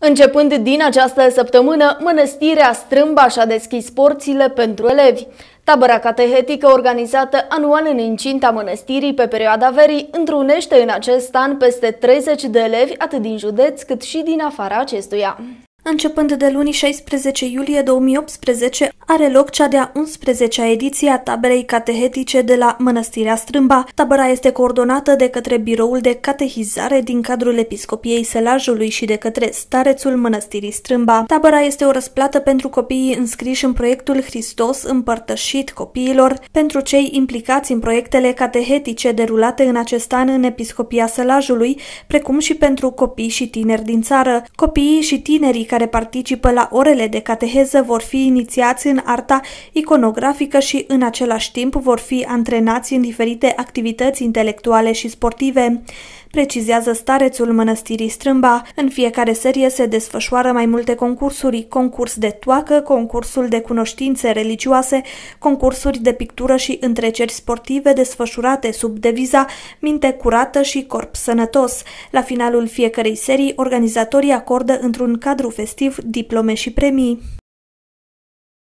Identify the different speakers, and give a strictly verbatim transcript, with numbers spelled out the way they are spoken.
Speaker 1: Începând din această săptămână, Mănăstirea Strâmba și-a deschis porțile pentru elevi. Tabăra catehetică organizată anual în incinta mănăstirii pe perioada verii întrunește în acest an peste treizeci de elevi atât din județ cât și din afara acestuia.
Speaker 2: Începând de luni șaisprezece iulie două mii optsprezece, are loc cea de-a unsprezecea ediție a taberei catehetice de la Mănăstirea Strâmba. Tabăra este coordonată de către Biroul de Catehizare din cadrul Episcopiei Sălajului și de către Starețul Mănăstirii Strâmba. Tabăra este o răsplată pentru copiii înscriși în proiectul Hristos împărtășit copiilor, pentru cei implicați în proiectele catehetice derulate în acest an în Episcopia Sălajului, precum și pentru copii și tineri din țară. Copiii și tinerii care participă la orele de cateheză vor fi inițiați în arta iconografică și în același timp vor fi antrenați în diferite activități intelectuale și sportive, precizează Starețul Mănăstirii Strâmba. În fiecare serie se desfășoară mai multe concursuri: concurs de toacă, concursul de cunoștințe religioase, concursuri de pictură și întreceri sportive desfășurate sub deviza minte curată și corp sănătos. La finalul fiecărei serii, organizatorii acordă într-un cadru festiv diplome și premii.